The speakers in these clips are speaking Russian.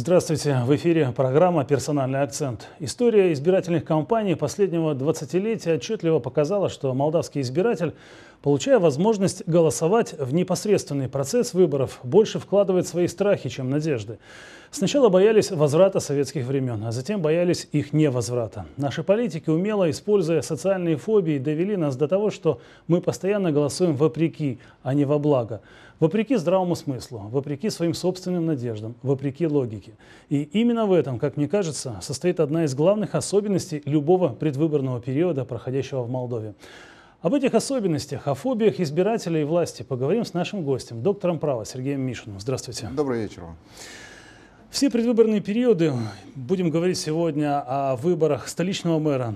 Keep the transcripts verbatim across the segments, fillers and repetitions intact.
Здравствуйте! В эфире программа «Персональный акцент». История избирательных кампаний последнего двадцатилетия отчетливо показала, что молдавский избиратель, получая возможность голосовать в непосредственный процесс выборов, больше вкладывает свои страхи, чем надежды. Сначала боялись возврата советских времен, а затем боялись их невозврата. Наши политики, умело используя социальные фобии, довели нас до того, что мы постоянно голосуем вопреки, а не во благо. Вопреки здравому смыслу, вопреки своим собственным надеждам, вопреки логике. И именно в этом, как мне кажется, состоит одна из главных особенностей любого предвыборного периода, проходящего в Молдове. Об этих особенностях, о фобиях избирателей и власти поговорим с нашим гостем, доктором права Сергеем Мишиным. Здравствуйте. Добрый вечер. Все предвыборные периоды, будем говорить сегодня о выборах столичного мэра.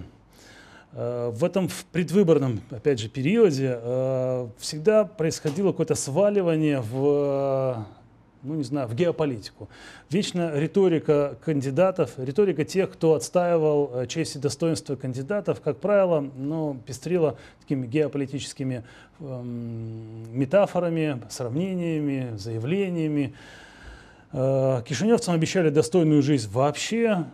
В этом предвыборном, опять же, периоде всегда происходило какое-то сваливание в, ну, не знаю, в геополитику. Вечно риторика кандидатов, риторика тех, кто отстаивал честь и достоинство кандидатов, как правило, ну, пестрила такими геополитическими эм, метафорами, сравнениями, заявлениями. Э, кишиневцам обещали достойную жизнь вообще.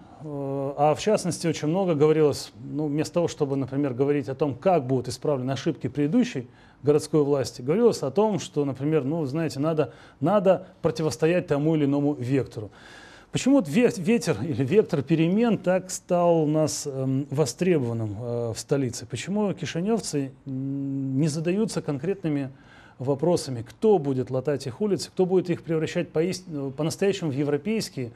А в частности, очень много говорилось, ну, вместо того, чтобы, например, говорить о том, как будут исправлены ошибки предыдущей городской власти, говорилось о том, что, например, ну, знаете, надо, надо противостоять тому или иному вектору. Почему ветер или вектор перемен так стал у нас э, востребованным э, в столице? Почему кишиневцы не задаются конкретными вопросами, кто будет латать их улицы, кто будет их превращать поист- по-настоящему в европейские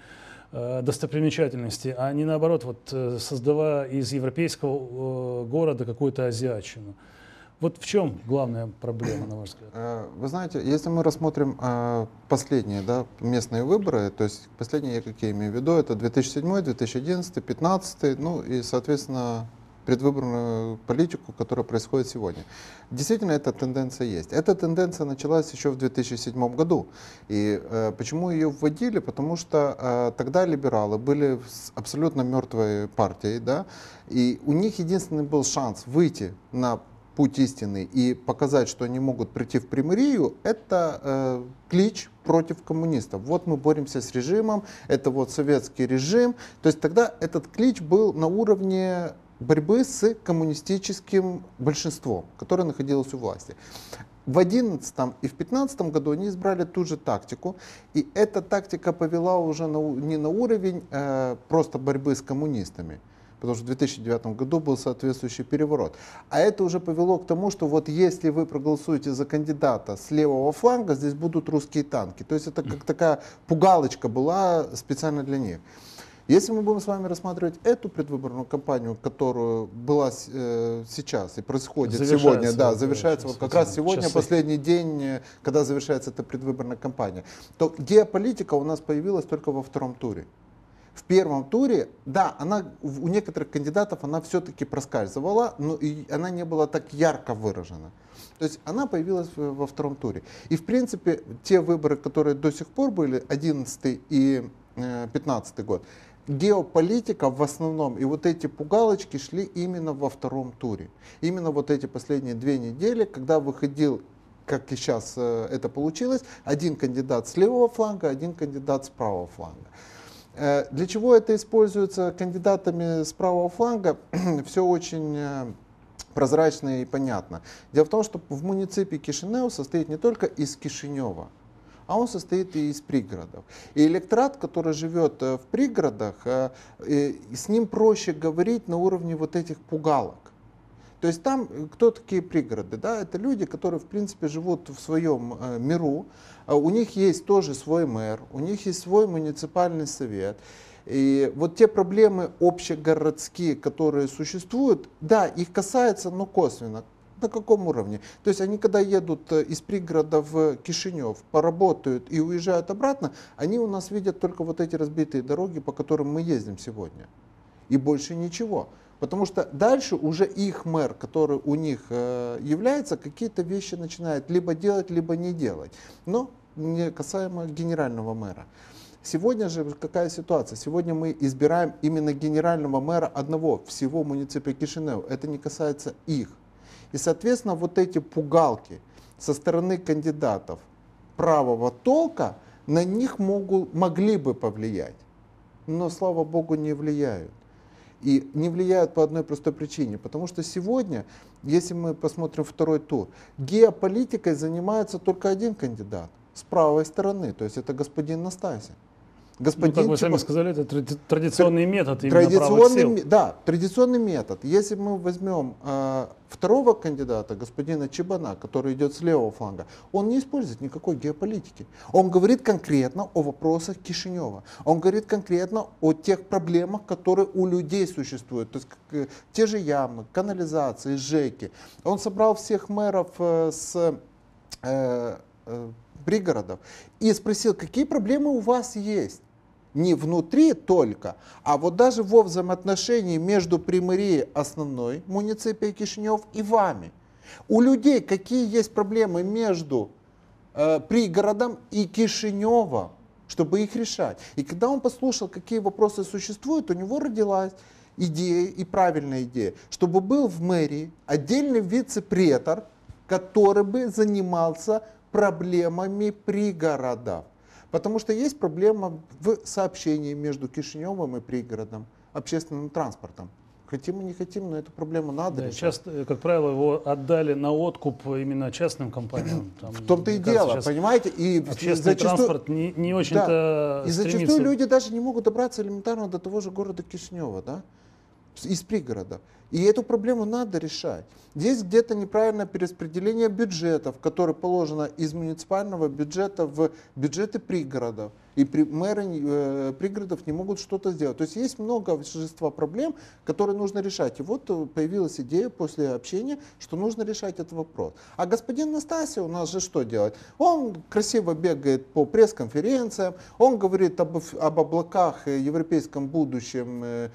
достопримечательности, а не наоборот, вот, создавая из европейского города какую-то азиатчину. Вот в чем главная проблема, на ваш взгляд? Вы знаете, если мы рассмотрим последние, да, местные выборы, то есть последние, я какие имею в виду, это две тысячи седьмой, две тысячи одиннадцатый, две тысячи пятнадцатый, ну и, соответственно, предвыборную политику, которая происходит сегодня. Действительно, эта тенденция есть. Эта тенденция началась еще в две тысячи седьмом году. И э, почему ее вводили? Потому что э, тогда либералы были абсолютно мертвой партией, да, и у них единственный был шанс выйти на путь истины и показать, что они могут прийти в примирию, это э, клич против коммунистов. Вот мы боремся с режимом, это вот советский режим. То есть тогда этот клич был на уровне борьбы с коммунистическим большинством, которое находилось у власти. В две тысячи одиннадцатом и в две тысячи пятнадцатом году они избрали ту же тактику, и эта тактика повела уже на, не на уровень э, просто борьбы с коммунистами, потому что в две тысячи девятом году был соответствующий переворот. А это уже повело к тому, что вот если вы проголосуете за кандидата с левого фланга, здесь будут русские танки. То есть это как такая пугалочка была специально для них. Если мы будем с вами рассматривать эту предвыборную кампанию, которую была э, сейчас и происходит сегодня, да, завершается вот как раз сегодня, часы. Последний день, когда завершается эта предвыборная кампания, то геополитика у нас появилась только во втором туре. В первом туре, да, она, у некоторых кандидатов она все-таки проскальзывала, но и она не была так ярко выражена. То есть она появилась во втором туре. И в принципе те выборы, которые до сих пор были, одиннадцатый и пятнадцатый год, геополитика в основном и вот эти пугалочки шли именно во втором туре. Именно вот эти последние две недели, когда выходил, как и сейчас это получилось, один кандидат с левого фланга, один кандидат с правого фланга. Для чего это используется кандидатами с правого фланга, все очень прозрачно и понятно. Дело в том, что в муниципе Кишинев состоит не только из Кишинева, а он состоит и из пригородов. И электорат, который живет в пригородах, с ним проще говорить на уровне вот этих пугалок. То есть там, кто такие пригороды? Да? Это люди, которые в принципе живут в своем миру, у них есть тоже свой мэр, у них есть свой муниципальный совет. И вот те проблемы общегородские, которые существуют, да, их касается, но косвенно. На каком уровне? То есть они, когда едут из пригорода в Кишинев, поработают и уезжают обратно, они у нас видят только вот эти разбитые дороги, по которым мы ездим сегодня. И больше ничего. Потому что дальше уже их мэр, который у них э, является, какие-то вещи начинает либо делать, либо не делать. Но не касаемо генерального мэра. Сегодня же какая ситуация? Сегодня мы избираем именно генерального мэра одного всего муниципа Кишинев. Это не касается их. И, соответственно, вот эти пугалки со стороны кандидатов правого толка на них могут, могли бы повлиять. но, слава богу, не влияют. И не влияют по одной простой причине, потому что сегодня, если мы посмотрим второй тур, геополитикой занимается только один кандидат с правой стороны, то есть это господин Настасьев. Господин, ну, как вы сами сказали, это традиционный метод именно традиционный, правых сил. Да, традиционный метод. Если мы возьмем э, второго кандидата, господина Чебана, который идет с левого фланга, он не использует никакой геополитики. Он говорит конкретно о вопросах Кишинева. Он говорит конкретно о тех проблемах, которые у людей существуют. То есть как, те же ямы, канализации, ЖЭКи. Он собрал всех мэров э, с э, э, пригородов и спросил, какие проблемы у вас есть. Не внутри только, а вот даже во взаимоотношении между примарией основной муниципии Кишинев и вами. У людей какие есть проблемы между э, пригородом и Кишиневом, чтобы их решать. И когда он послушал, какие вопросы существуют, у него родилась идея, и правильная идея, чтобы был в мэрии отдельный вице-претор, который бы занимался проблемами пригородов. Потому что есть проблема в сообщении между Кишиневым и пригородом, общественным транспортом. Хотим мы не хотим, но эту проблему надо да, решать. Часто, как правило, его отдали на откуп именно частным компаниям. Там, в том-то и дело, понимаете? И общественный зачастую, транспорт не, не очень-то да, и зачастую люди даже не могут добраться элементарно до того же города Кишинева, да? Из пригорода. И эту проблему надо решать. Здесь где-то неправильное перераспределение бюджетов, которое положено из муниципального бюджета в бюджеты пригородов. И при, мэры э, пригородов не могут что-то сделать. То есть есть множество проблем, которые нужно решать. И вот появилась идея после общения, что нужно решать этот вопрос. А господин Настасьев у нас же что делает? Он красиво бегает по пресс-конференциям, он говорит об, об облаках, европейском будущем э,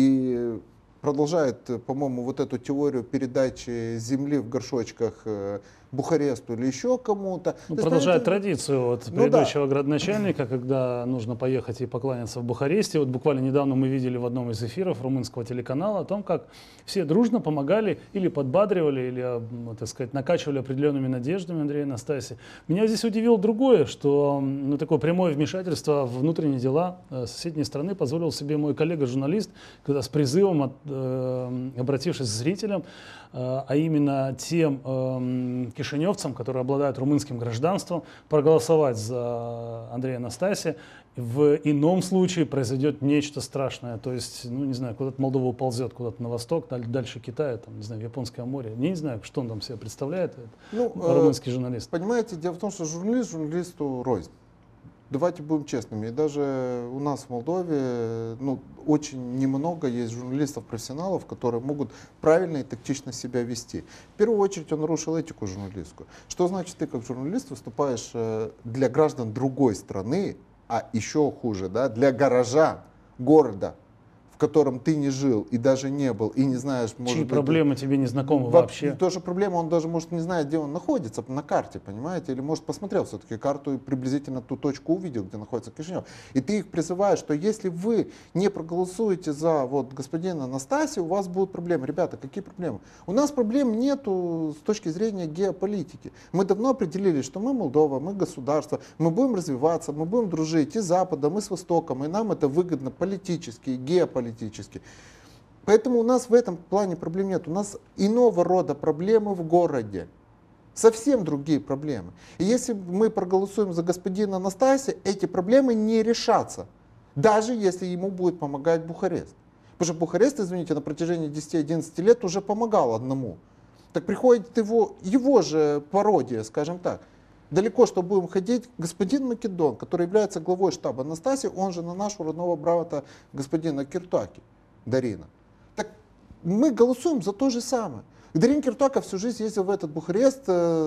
и продолжает, по-моему, вот эту теорию передачи земли в горшочках Бухаресту или еще кому-то. Ну, продолжает это... традицию вот, ну, предыдущего да. градоначальника, когда нужно поехать и покланяться в Бухаресте. Вот буквально недавно мы видели в одном из эфиров румынского телеканала о том, как все дружно помогали или подбадривали, или, так сказать, накачивали определенными надеждами Андрея Настасьева. Меня здесь удивило другое, что ну, такое прямое вмешательство в внутренние дела соседней страны позволил себе мой коллега-журналист, когда с призывом, от, э, обратившись к зрителям, э, а именно тем э, кишиневцам, которые обладают румынским гражданством, проголосовать за Андрея Настасьева. В ином случае произойдет нечто страшное. То есть, ну не знаю, куда-то Молдова уползет, куда-то на восток, дальше Китая, там, не знаю, в Японское море. Я не знаю, что он там себе представляет, ну, румынский журналист. Понимаете, дело в том, что журналист журналисту рознь. Давайте будем честными. И даже у нас в Молдове ну, очень немного есть журналистов-профессионалов, которые могут правильно и тактично себя вести. В первую очередь он нарушил этику журналистскую. Что значит, ты как журналист выступаешь для граждан другой страны, а еще хуже, да, для горожан города, в котором ты не жил и даже не был, и не знаешь, может Чьи быть... проблемы тебе не знакомы вообще? Тоже проблема, он даже может не знает, где он находится на карте, понимаете, или может посмотрел все-таки карту и приблизительно ту точку увидел, где находится Кишинев. И ты их призываешь, что если вы не проголосуете за вот господина Настасьева, у вас будут проблемы. Ребята, какие проблемы? У нас проблем нету с точки зрения геополитики. Мы давно определили, что мы Молдова, мы государство, мы будем развиваться, мы будем дружить и с Западом, и с Востоком, и нам это выгодно политически, и геополитически. Политически. Поэтому у нас в этом плане проблем нет. У нас иного рода проблемы в городе. Совсем другие проблемы. И если мы проголосуем за господина Настасьева, эти проблемы не решатся. Даже если ему будет помогать Бухарест. Потому что Бухарест, извините, на протяжении десяти-одиннадцати лет уже помогал одному. Так приходит его, его же пародия, скажем так. Далеко, что будем ходить, господин Македон, который является главой штаба Настасьева, он же на нашего родного брата господина Киртуаки, Дарина. Так мы голосуем за то же самое. Дарин Киртуака всю жизнь ездил в этот Бухарест,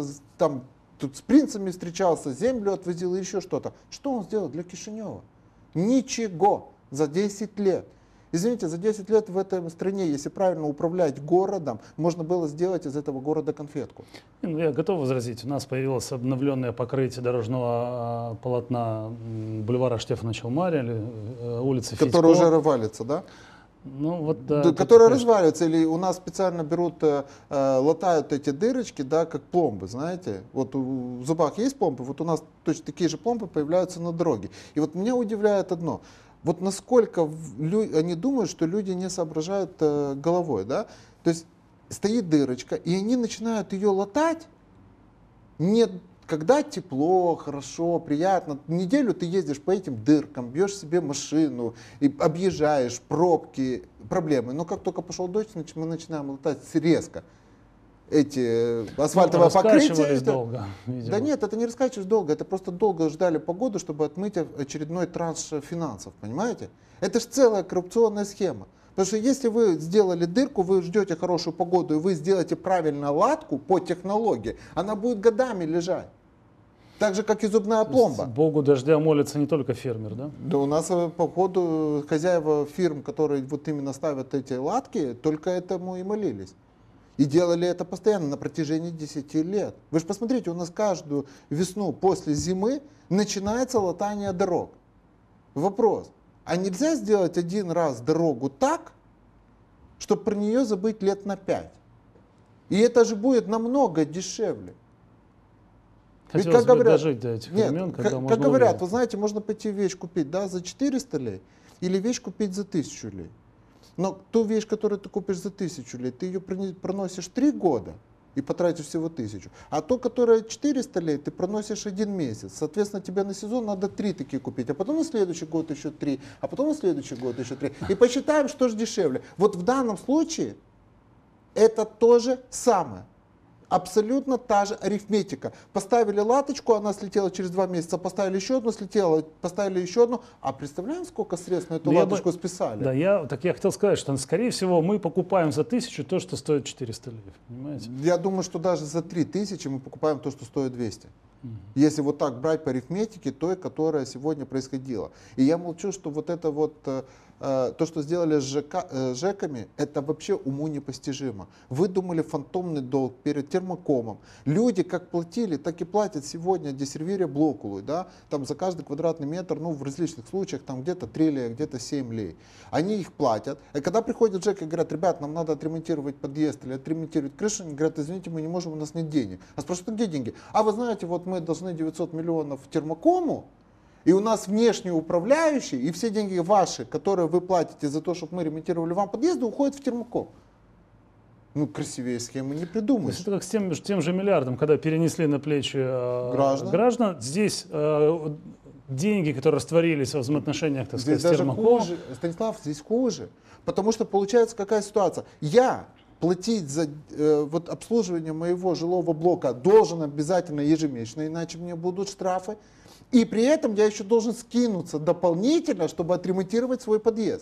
там тут с принцами встречался, землю отвозил и еще что-то. Что он сделал для Кишинева? Ничего за десять лет. Извините, за десять лет в этой стране, если правильно управлять городом, можно было сделать из этого города конфетку. Ну, я готов возразить. У нас появилось обновленное покрытие дорожного полотна бульвара Штефана Челмаря, или улицы Федько. Который уже валится, да? Ну, вот, да, да, которые конечно... разваливаются, или у нас специально берут, э, латают эти дырочки, да, как пломбы, знаете. Вот у, в зубах есть пломбы, вот у нас точно такие же пломбы появляются на дороге. И вот меня удивляет одно. Вот насколько в- лю- они думают, что люди не соображают э, головой, да? То есть стоит дырочка, и они начинают ее латать. Нет, когда тепло, хорошо, приятно. Неделю ты ездишь по этим дыркам, бьешь себе машину, и объезжаешь, пробки, проблемы. Но как только пошел дождь, нач- мы начинаем латать резко эти э, асфальтовое покрытие. Раскачивались это- долго, видимо. Да нет, это не раскачиваешь долго, это просто долго ждали погоду, чтобы отмыть очередной транш финансов, понимаете? Это же целая коррупционная схема. Потому что если вы сделали дырку, вы ждете хорошую погоду, и вы сделаете правильно латку по технологии, она будет годами лежать. Так же, как и зубная То есть пломба. Богу дождя молится не только фермер, да? Да у нас э, по ходу хозяева фирм, которые вот именно ставят эти латки, только этому и молились. И делали это постоянно на протяжении десяти лет. Вы же посмотрите, у нас каждую весну после зимы начинается латание дорог. Вопрос, а нельзя сделать один раз дорогу так, чтобы про нее забыть лет на пять? И это же будет намного дешевле. Ведь, Хотелось как бы говорят, дожить до этих нет, времен, как, когда как можно говорят, увидеть. вы знаете, можно пойти вещь купить, да, за четыреста лей или вещь купить за тысячу лей. Но ту вещь, которую ты купишь за тысячу лей, ты ее прони- проносишь три года и потратишь всего тысячу. А то, которая четыреста лей, ты проносишь один месяц. Соответственно, тебе на сезон надо три такие купить, а потом на следующий год еще три, а потом на следующий год еще три. И посчитаем, что же дешевле. Вот в данном случае это то же самое. Абсолютно та же арифметика. Поставили латочку, она слетела через два месяца, поставили еще одну, слетела, поставили еще одну. А представляем, сколько средств на эту Ну, я бы- латочку списали? Да, я, так я хотел сказать, что, скорее всего, мы покупаем за тысячу то, что стоит четыреста лев, понимаете? Я думаю, что даже за три тысячи мы покупаем то, что стоит двести. Если вот так брать по арифметике той, которая сегодня происходила. И я молчу, что вот это вот, э, э, то, что сделали с ЖК, э, ЖЭКами, это вообще уму непостижимо. Выдумали фантомный долг перед термокомом. Люди как платили, так и платят сегодня десервире Блокулу, да, там за каждый квадратный метр, ну, в различных случаях, там где-то три лея, где-то семь лей. Они их платят. И когда приходят ЖЭК и говорят, ребят, нам надо отремонтировать подъезд или отремонтировать крышу, они говорят, извините, мы не можем, у нас нет денег. А спрашивают, где деньги? А вы знаете, вот мы должны девятьсот миллионов термокому, и у нас внешний управляющий, и все деньги ваши, которые вы платите за то, чтобы мы ремонтировали вам подъезды, уходят в термоком. Ну, красивее схемы не То придумаешь. есть это как с тем, тем же миллиардом, когда перенесли на плечи э, Граждан. граждан, здесь э, деньги, которые растворились в взаимоотношениях, так сказать, Здесь с даже термоком, хуже. Станислав, здесь хуже. Потому что получается какая ситуация. Я платить за э, вот обслуживание моего жилого блока должен обязательно ежемесячно, иначе мне будут штрафы. И при этом я еще должен скинуться дополнительно, чтобы отремонтировать свой подъезд.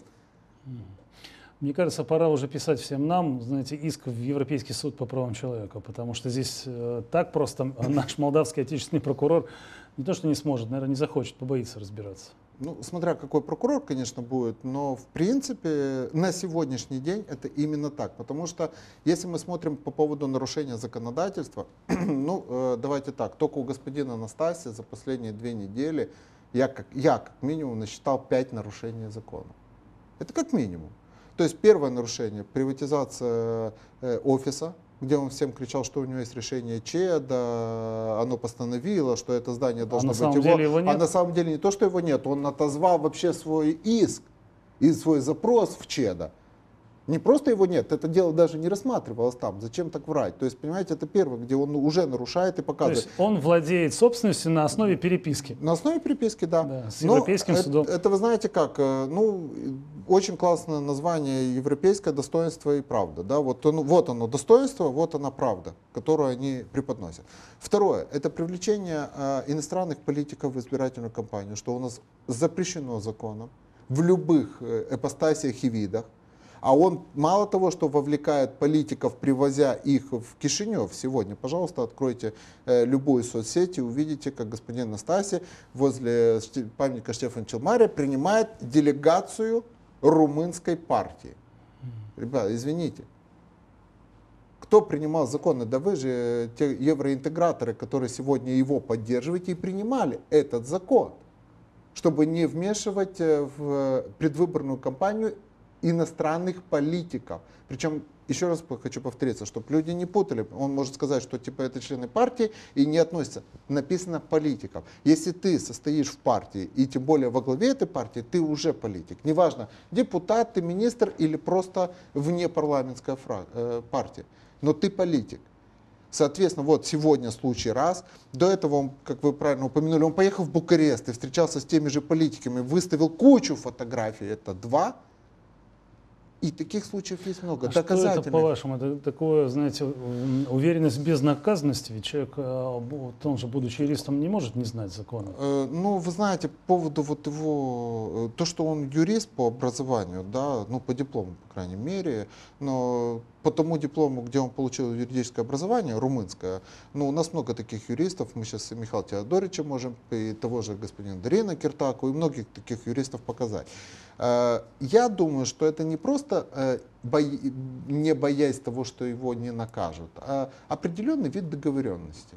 мне кажется, пора уже писать всем нам, знаете, иск в Европейский суд по правам человека, потому что здесь э, так просто наш молдавский отечественный прокурор не то что не сможет, наверное, не захочет, побоится разбираться. Ну, смотря какой прокурор, конечно, будет, но в принципе на сегодняшний день это именно так. Потому что если мы смотрим по поводу нарушения законодательства, ну, э, давайте так, только у господина Анастасия за последние две недели я как, я как минимум насчитал пять нарушений закона. Это как минимум. То есть первое нарушение — приватизация э, офиса, где он всем кричал, что у него есть решение ЧЕДа, оно постановило, что это здание должно на быть самом его. деле его нет? А на самом деле не то, что его нет, он отозвал вообще свой иск и свой запрос в ЧЕДа. Не просто его нет, это дело даже не рассматривалось там. Зачем так врать? То есть, понимаете, это первое, где он уже нарушает и То показывает. есть он владеет собственностью на основе переписки. На основе переписки, да. Да, с Но Европейским это, судом. Это вы знаете как, э, ну, очень классное название — европейское достоинство и правда. Да? Вот, оно, вот оно достоинство, вот она правда, которую они преподносят. Второе — это привлечение э, иностранных политиков в избирательную кампанию, что у нас запрещено законом в любых э, ипостасиях и видах. А он мало того, что вовлекает политиков, привозя их в Кишинев сегодня, пожалуйста, откройте э, любую соцсеть и увидите, как господин Настасий возле памятника Штефана Челмаря принимает делегацию румынской партии. Ребята, извините. Кто принимал законы? Да вы же те евроинтеграторы, которые сегодня его поддерживаете, и принимали этот закон, чтобы не вмешивать в предвыборную кампанию иностранных политиков. Причем, еще раз хочу повториться, чтобы люди не путали. Он может сказать, что типа это члены партии и не относится. Написано политиков. Если ты состоишь в партии, и тем более во главе этой партии, ты уже политик. Неважно, депутат, ты министр или просто внепарламентская фра- э, партия. Но ты политик. Соответственно, вот сегодня случай раз. До этого, он, как вы правильно упомянули, он поехал в Бухарест и встречался с теми же политиками, выставил кучу фотографий, это два. И таких случаев есть много. А что это, Доказательных. по-вашему, это такое, знаете, уверенность без наказанности? Ведь человек, э, вот он же, будучи юристом, не может не знать закона. Э, Ну, вы знаете, по поводу вот его, э, то, что он юрист по образованию, да, ну, по диплому, по крайней мере, но по тому диплому, где он получил юридическое образование, румынское, ну, у нас много таких юристов, мы сейчас и Михаила Теодорича можем, и того же господина Дарина Киртаку, и многих таких юристов показать. Э, Я думаю, что это не просто э, бои- не боясь того, что его не накажут, а определенный вид договоренности.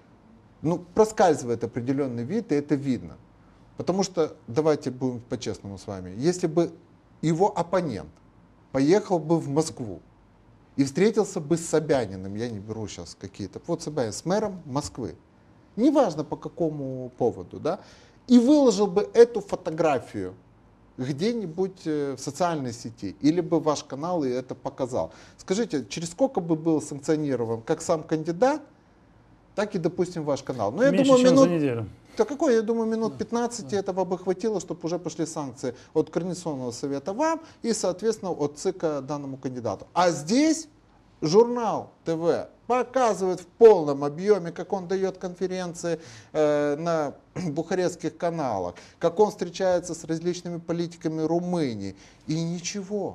Ну, проскальзывает определенный вид, и это видно. Потому что, давайте будем по-честному с вами, если бы его оппонент поехал бы в Москву и встретился бы с Собяниным, я не беру сейчас какие-то, вот Собянин, с мэром Москвы, неважно по какому поводу, да, и выложил бы эту фотографию где-нибудь в социальной сети, или бы ваш канал и это показал. Скажите, через сколько бы был санкционирован как сам кандидат, так и, допустим, ваш канал. Но я Меньше, думаю, чем минут, за неделю. да какой, я думаю, минут пятнадцать этого бы хватило, чтобы уже пошли санкции от Координационного совета вам и, соответственно, от ЦИКа данному кандидату. А здесь журнал ТВ показывает в полном объеме, как он дает конференции э, на бухарестских каналах, как он встречается с различными политиками Румынии. И ничего.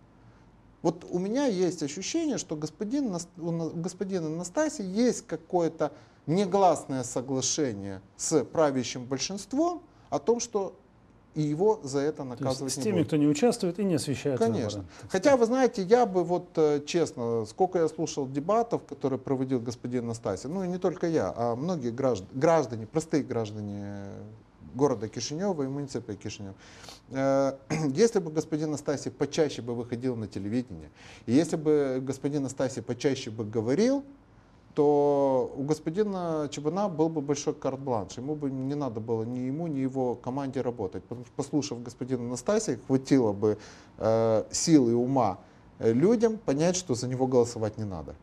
Вот у меня есть ощущение, что господин, у господина Настасьи есть какое-то негласное соглашение с правящим большинством о том, что и его за это наказывать с не теми, будут. кто не участвует и не освещает Конечно. выборы. Хотя, вы знаете, я бы вот честно, сколько я слушал дебатов, которые проводил господин Настасьев, ну и не только я, а многие граждане, граждане простые граждане города Кишинева и муниципа Кишинев. Если бы господин Настасьев почаще бы выходил на телевидение, и если бы господин Настасьев почаще бы говорил, то у господина Чебана был бы большой карт-бланш. Ему бы не надо было ни ему, ни его команде работать. Потому что, послушав господина Настасьева, хватило бы э, силы и ума людям понять, что за него голосовать не надо.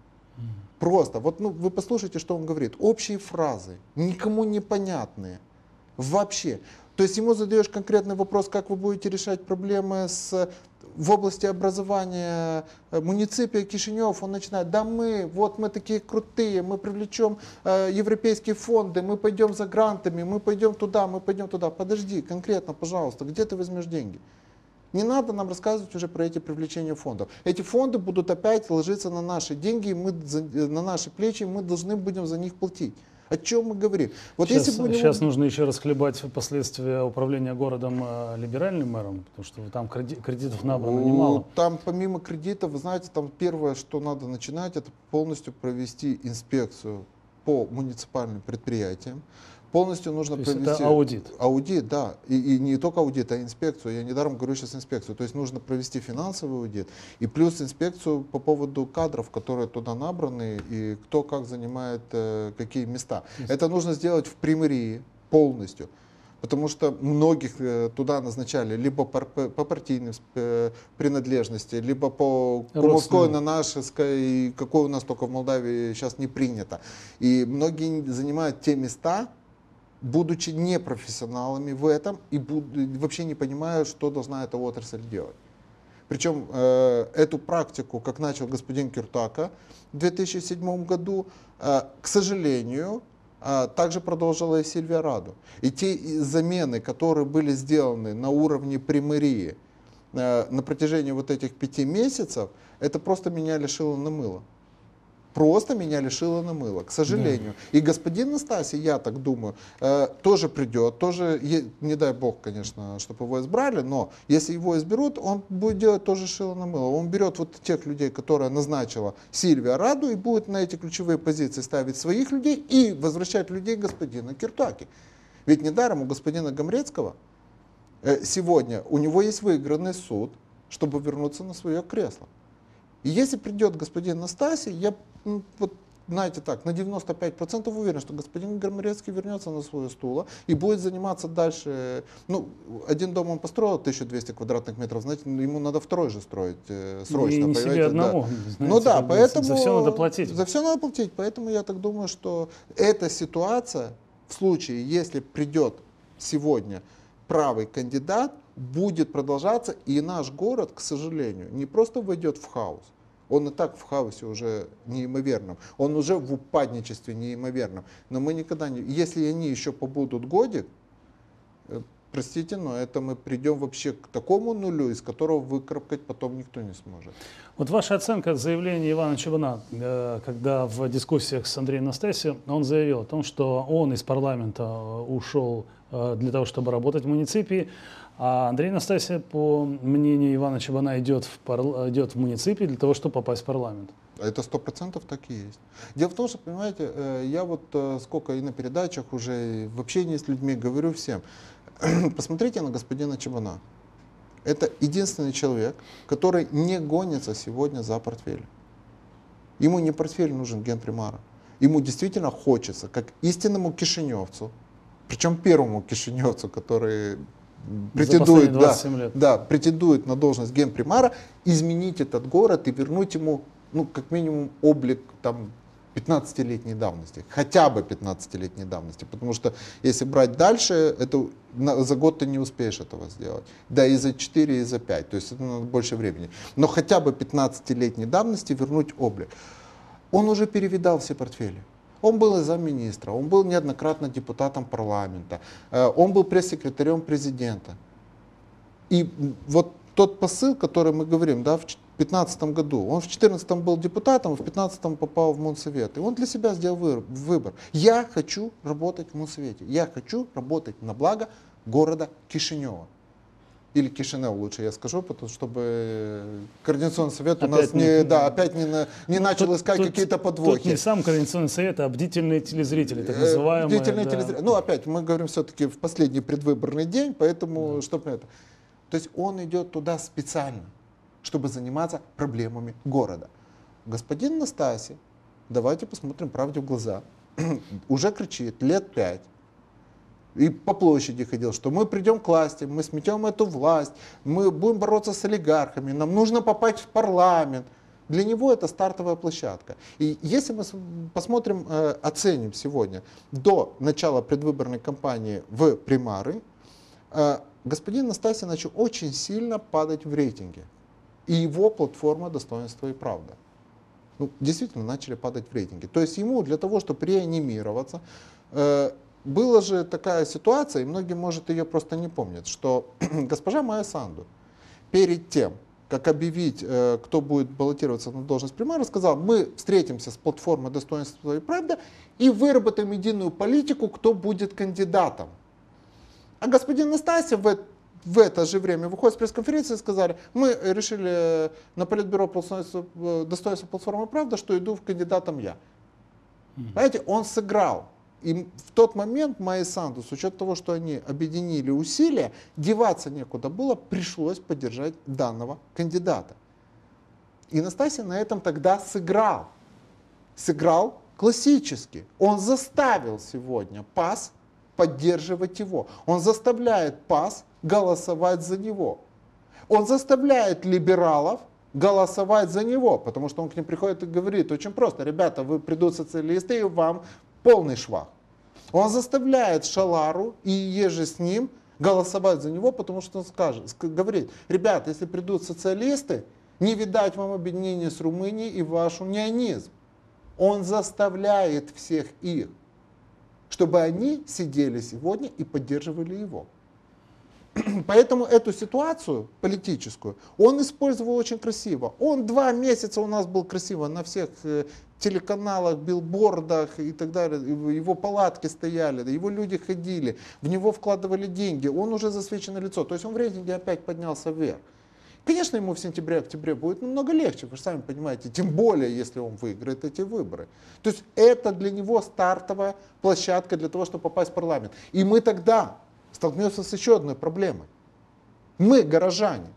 Просто, вот ну, вы послушайте, что он говорит. Общие фразы, никому непонятные. Вообще. То есть ему задаешь конкретный вопрос, как вы будете решать проблемы с, в области образования муниципия Кишинев. Он начинает, да мы, вот мы такие крутые, мы привлечем э, европейские фонды, мы пойдем за грантами, мы пойдем туда, мы пойдем туда. Подожди, конкретно, пожалуйста, где ты возьмешь деньги? Не надо нам рассказывать уже про эти привлечения фондов. Эти фонды будут опять ложиться на наши деньги, и мы, на наши плечи, и мы должны будем за них платить. О чем мы говорим? Вот сейчас, если бы него... сейчас нужно еще расхлебать последствия управления городом э, либеральным мэром, потому что там креди, кредитов набрано немало. Там помимо кредитов, вы знаете, там первое, что надо начинать, это полностью провести инспекцию по муниципальным предприятиям. Полностью нужно То есть провести... это аудит? Аудит, да. И, и не только аудит, а инспекцию. Я недаром говорю сейчас инспекцию. То есть нужно провести финансовый аудит и плюс инспекцию по поводу кадров, которые туда набраны и кто как занимает э, какие места. Есть... Это нужно сделать в примирии полностью. Потому что многих э, туда назначали либо по, по партийной э, принадлежности, либо по кумовской, нанашеской, какой у нас только в Молдавии сейчас не принято. И многие занимают те места, будучи непрофессионалами в этом и буд, вообще не понимая, что должна эта отрасль делать. Причем э, эту практику, как начал господин Киртака в две тысячи седьмом году, э, к сожалению, э, также продолжила и Сильвия Раду. И те замены, которые были сделаны на уровне примирии э, на протяжении вот этих пяти месяцев, это просто меня лишило на мыло. Просто меня лишило на мыло, к сожалению. Да. И господин Настасьев, я так думаю, э, тоже придет, тоже, не дай бог, конечно, чтобы его избрали, но если его изберут, он будет делать тоже шило на мыло. Он берет вот тех людей, которые назначила Сильвия Раду, и будет на эти ключевые позиции ставить своих людей и возвращать людей господина Киртаки. Ведь недаром у господина Гамрецкого э, сегодня, у него есть выигранный суд, чтобы вернуться на свое кресло. И если придет господин Настасий, я ну, вот, знаете так, на девяносто пять процентов уверен, что господин Громорецкий вернется на свое стуло и будет заниматься дальше. Ну, один дом он построил, тысячу двести квадратных метров, знаете, ему надо второй же строить э, срочно. И не себе одному. Да. Знаете, ну да, поэтому... За все надо платить. За все надо платить, поэтому я так думаю, что эта ситуация, в случае, если придет сегодня правый кандидат, будет продолжаться, и наш город, к сожалению, не просто войдет в хаос, он и так в хаосе уже неимоверном, он уже в упадничестве неимоверном, но мы никогда не... Если они еще побудут годик, простите, но это мы придем вообще к такому нулю, из которого выкарабкать потом никто не сможет. Вот ваша оценка заявления Ивана Чебана, когда в дискуссиях с Андреем Настасьевым он заявил о том, что он из парламента ушел для того, чтобы работать в муниципии, а Андрей Настасьев, по мнению Ивана Чебана, идет в, парл... идет в муниципий для того, чтобы попасть в парламент. Это сто процентов так и есть. Дело в том, что, понимаете, я вот сколько и на передачах уже, и в общении с людьми говорю всем, посмотрите на господина Чебана. Это единственный человек, который не гонится сегодня за портфель. Ему не портфель нужен генпримара. Ему действительно хочется, как истинному кишиневцу, причем первому кишиневцу, который претендует, да, да, претендует на должность генпримара, изменить этот город и вернуть ему, ну, как минимум, облик там пятнадцатилетней давности, хотя бы пятнадцатилетней давности, потому что если брать дальше, это на, за год ты не успеешь этого сделать, да и за четыре, и за пять, то есть это надо больше времени, но хотя бы пятнадцатилетней давности вернуть облик. Он уже перевидал все портфели. Он был и замминистра, он был неоднократно депутатом парламента, он был пресс-секретарем президента. И вот тот посыл, который мы говорим, да, в две тысячи пятнадцатом году, он в две тысячи четырнадцатом был депутатом, в две тысячи пятнадцатом попал в Монсовет. И он для себя сделал выбор. Я хочу работать в Монсовете, я хочу работать на благо города Кишинева. Или Кишинев лучше я скажу, потому чтобы Координационный совет у опять нас не, не, да, опять не, на, не ну, начал тут, искать какие-то подвохи. Тут не сам Координационный совет, а бдительные телезрители, так называемые. Бдительные да. телезрители. Ну, опять, мы говорим все-таки в последний предвыборный день, поэтому, да. чтобы это... То есть он идет туда специально, чтобы заниматься проблемами города. Господин Настасий, давайте посмотрим правде в глаза, уже кричит лет пять, и по площади ходил, что мы придем к власти, мы сметем эту власть, мы будем бороться с олигархами, нам нужно попасть в парламент. Для него это стартовая площадка. И если мы посмотрим, э, оценим сегодня до начала предвыборной кампании в примары, э, господин Настасий начал очень сильно падать в рейтинге. И его платформа «Достоинство и правда». Ну, действительно начали падать в рейтинге. То есть ему для того, чтобы реанимироваться, э, была же такая ситуация, и многие, может, ее просто не помнят, что госпожа Майя Санду перед тем, как объявить, э, кто будет баллотироваться на должность примара, сказала, мы встретимся с платформой «Достоинство и правда» и выработаем единую политику, кто будет кандидатом. А господин Настасьев в, в это же время выходит с пресс-конференции и сказали, мы решили на политбюро «Достоинство платформы правда», что иду в кандидатом я. Mm-hmm. Понимаете, он сыграл. И в тот момент Майе Санду, с учетом того, что они объединили усилия, деваться некуда было, пришлось поддержать данного кандидата. И Настасий на этом тогда сыграл. Сыграл классически. Он заставил сегодня ПАС поддерживать его. Он заставляет ПАС голосовать за него. Он заставляет либералов голосовать за него, потому что он к ним приходит и говорит, очень просто, ребята, вы придут социалисты, и вам полный швах. Он заставляет Шалару и еже с ним голосовать за него, потому что он скажет, говорит, ребята, если придут социалисты, не видать вам объединения с Румынией и ваш унионизм. Он заставляет всех их, чтобы они сидели сегодня и поддерживали его. Поэтому эту ситуацию политическую он использовал очень красиво. Он два месяца у нас был красиво на всех телеканалах, билбордах и так далее. Его палатки стояли, его люди ходили, в него вкладывали деньги. Он уже засвеченное лицо. То есть он в рейтинге опять поднялся вверх. Конечно, ему в сентябре-октябре будет намного легче, вы же сами понимаете, тем более, если он выиграет эти выборы. То есть это для него стартовая площадка для того, чтобы попасть в парламент. И мы тогда столкнемся с еще одной проблемой. Мы, горожане,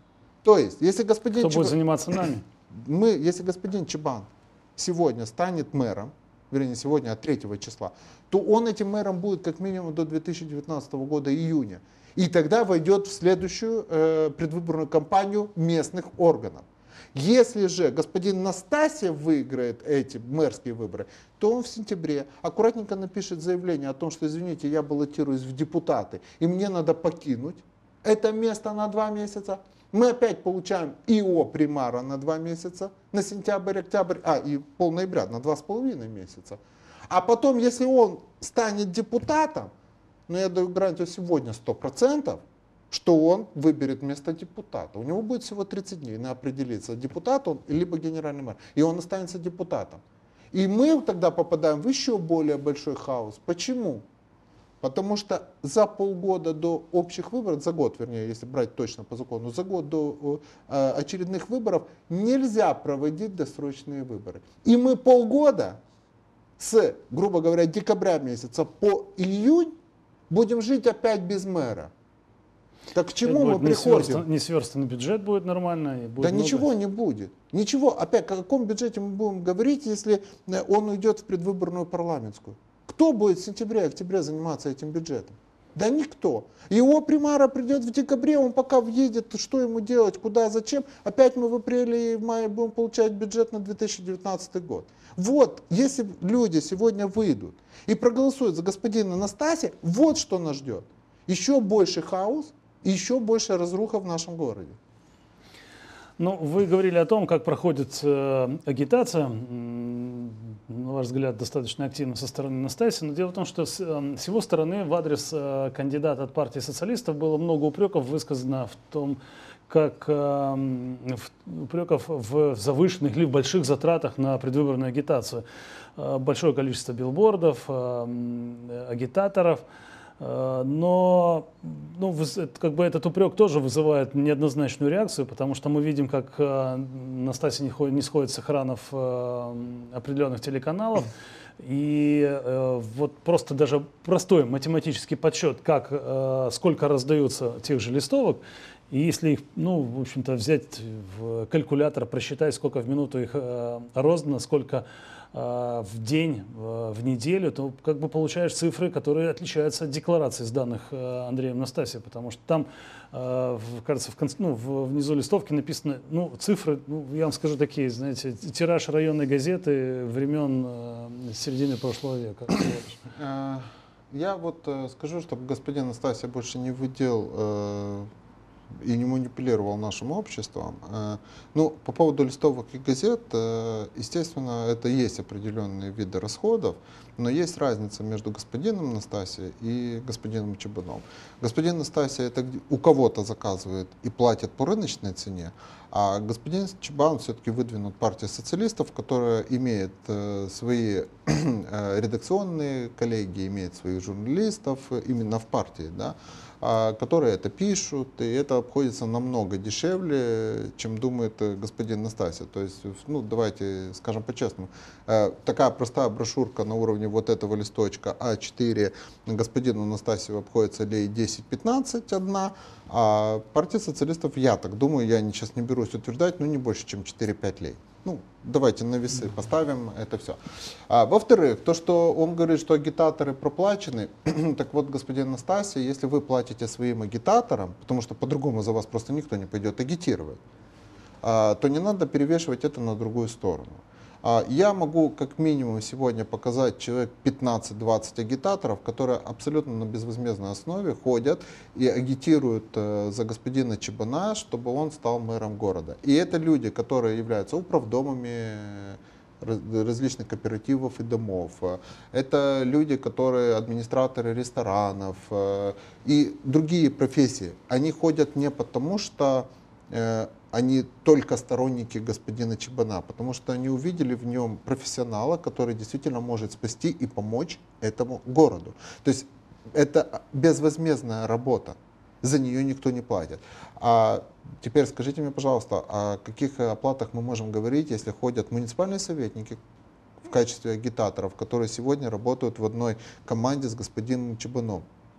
То есть, если господин Кто Чебан, будет заниматься нами? мы, если господин Чебан сегодня станет мэром, вернее сегодня, от третьего числа, то он этим мэром будет как минимум до две тысячи девятнадцатого года июня. И тогда войдет в следующую э, предвыборную кампанию местных органов. Если же господин Настасьев выиграет эти мэрские выборы, то он в сентябре аккуратненько напишет заявление о том, что, извините, я баллотируюсь в депутаты, и мне надо покинуть это место на два месяца. Мы опять получаем ИО примара на два месяца, на сентябрь, октябрь, а и полноября на два с половиной месяца. А потом, если он станет депутатом, ну я даю гарантию сегодня сто процентов, что он выберет место депутата. У него будет всего тридцать дней на определиться, депутат он, либо генеральный мэр. И он останется депутатом. И мы тогда попадаем в еще более большой хаос. Почему? Потому что за полгода до общих выборов, за год, вернее, если брать точно по закону, за год до э, очередных выборов нельзя проводить досрочные выборы. И мы полгода с, грубо говоря, декабря месяца по июнь будем жить опять без мэра. Так к чему мы приходим? Сверстан, не сверстанный бюджет будет нормально. И будет да много... ничего не будет. Ничего. Опять, о каком бюджете мы будем говорить, если он уйдет в предвыборную парламентскую? Кто будет в сентябре-октябре заниматься этим бюджетом? Да никто. Его примара придет в декабре, он пока въедет, что ему делать, куда, зачем. Опять мы в апреле и в мае будем получать бюджет на две тысячи девятнадцатый год. Вот, если люди сегодня выйдут и проголосуют за господина Настасьева, вот что нас ждет. Еще больше хаос, и еще больше разруха в нашем городе. Ну, вы говорили о том, как проходит э, агитация, на ваш взгляд, достаточно активно со стороны Настасьи, но дело в том, что с, э, с его стороны в адрес э, кандидата от партии социалистов было много упреков высказано в том, как э, в, упреков в завышенных или в больших затратах на предвыборную агитацию. Э, большое количество билбордов, э, агитаторов. Но ну, как бы этот упрек тоже вызывает неоднозначную реакцию, потому что мы видим, как э, Настасья не, не сходит с экранов э, определенных телеканалов. И э, вот просто даже простой математический подсчет, как, э, сколько раздаются тех же листовок, и если их, ну, в общем-то, взять в калькулятор, просчитать, сколько в минуту их э, роздано, сколько в день, в неделю, то как бы получаешь цифры, которые отличаются от декларации, сданных Андреем Настасьевым, потому что там, кажется, в конце, ну, внизу листовки написано, ну, цифры, ну, я вам скажу такие, знаете, тираж районной газеты времен середины прошлого века. Я вот скажу, чтобы господин Настасьев больше не выдел и не манипулировал нашим обществом. Ну, по поводу листовок и газет, естественно, это есть определенные виды расходов, но есть разница между господином Настасьей и господином Чебаном. Господин Настасья это у кого-то заказывает и платит по рыночной цене, а господин Чебан все-таки выдвинут партия социалистов, которая имеет свои редакционные коллеги, имеет своих журналистов именно в партии, да, которые это пишут, и это обходится намного дешевле, чем думает господин Настасьев. То есть, ну, давайте скажем по-честному, такая простая брошюрка на уровне вот этого листочка а четыре господину Настасьеву обходится лей десять-пятнадцать одна, а партия социалистов, я так думаю, я сейчас не берусь утверждать, но не больше, чем четыре-пять лей. Ну, давайте на весы поставим это все. А, во-вторых, то, что он говорит, что агитаторы проплачены, так вот, господин Настасьев, если вы платите своим агитаторам, потому что по-другому за вас просто никто не пойдет агитировать, а, то не надо перевешивать это на другую сторону. А, я могу как минимум сегодня показать человек пятнадцать-двадцать агитаторов, которые абсолютно на безвозмездной основе ходят и агитируют э, за господина Чебана, чтобы он стал мэром города. И это люди, которые являются управдомами различных кооперативов и домов. Это люди, которые администраторы ресторанов и другие профессии. Они ходят не потому, что э, они только сторонники господина Чебана, потому что они увидели в нем профессионала, который действительно может спасти и помочь этому городу. То есть это безвозмездная работа, за нее никто не платит. А теперь скажите мне, пожалуйста, о каких оплатах мы можем говорить, если ходят муниципальные советники в качестве агитаторов, которые сегодня работают в одной команде с господином Чебаном?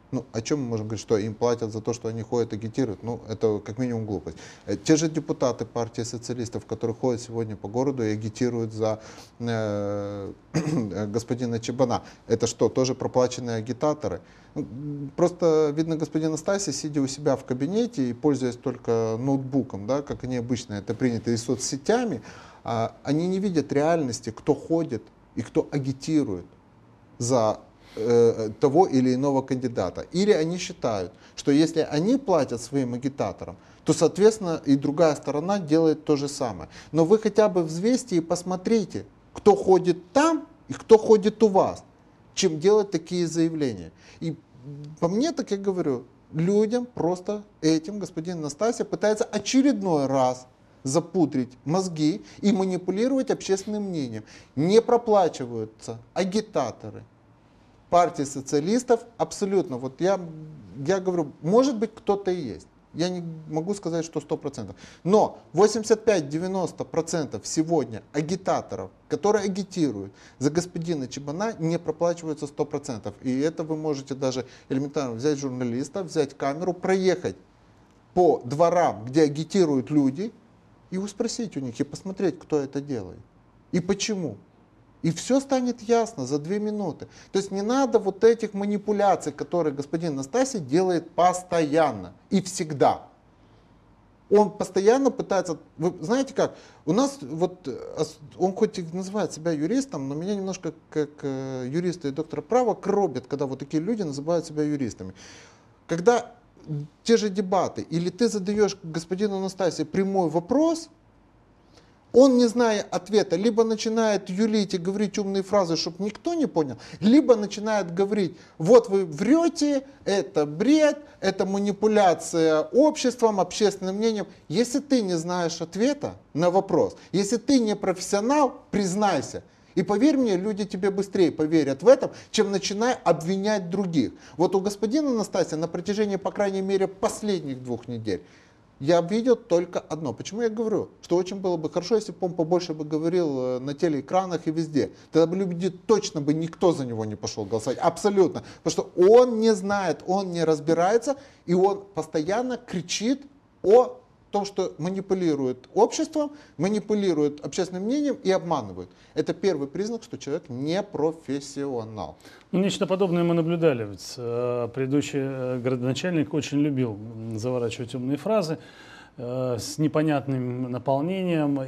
Ну, о чем мы можем говорить, что им платят за то, что они ходят, агитируют? Ну, это как минимум глупость. Э, Те же депутаты партии социалистов, которые ходят сегодня по городу и агитируют за э, господина Чебана, это что, тоже проплаченные агитаторы? Ну, Просто, видно, господин Настасья, сидя у себя в кабинете и пользуясь только ноутбуком, да, как они обычно это принято, и соцсетями, а, они не видят реальности, кто ходит и кто агитирует за э, того или иного кандидата. Или они считают, что если они платят своим агитаторам, то, соответственно, и другая сторона делает то же самое. Но вы хотя бы взвесьте и посмотрите, кто ходит там и кто ходит у вас, чем делать такие заявления. И по мне, так я говорю, людям просто этим господин Настасья пытается очередной раз запудрить мозги и манипулировать общественным мнением. Не проплачиваются агитаторы партии социалистов абсолютно. Вот я, я говорю, может быть, кто-то и есть. Я не могу сказать, что сто процентов. Но восемьдесят пять — девяносто процентов сегодня агитаторов, которые агитируют за господина Чебана, не проплачиваются сто процентов. И это вы можете даже элементарно взять журналиста, взять камеру, проехать по дворам, где агитируют люди, и спросить у них, и посмотреть, кто это делает. И почему. И все станет ясно за две минуты. То есть не надо вот этих манипуляций, которые господин Настасья делает постоянно и всегда. Он постоянно пытается, вы знаете как, у нас вот, он хоть и называет себя юристом, но меня немножко как юриста и доктора права коробит, когда вот такие люди называют себя юристами. Когда те же дебаты, или ты задаешь господину Настасье прямой вопрос, он, не зная ответа, либо начинает юлить и говорить умные фразы, чтобы никто не понял, либо начинает говорить, вот вы врете, это бред, это манипуляция обществом, общественным мнением. Если ты не знаешь ответа на вопрос, если ты не профессионал, признайся. И поверь мне, люди тебе быстрее поверят в этом, чем начиная обвинять других. Вот у господина Настасья на протяжении, по крайней мере, последних двух недель я видел только одно. Почему я говорю, что очень было бы хорошо, если бы он побольше бы говорил на телеэкранах и везде. Тогда бы люди точно бы никто за него не пошел голосовать. Абсолютно. Потому что он не знает, он не разбирается, и он постоянно кричит о том, что манипулирует обществом, манипулирует общественным мнением и обманывает. Это первый признак, что человек не профессионал. Ну, нечто подобное мы наблюдали. Ведь, э, предыдущий э, городоначальник очень любил заворачивать умные фразы э, с непонятным наполнением.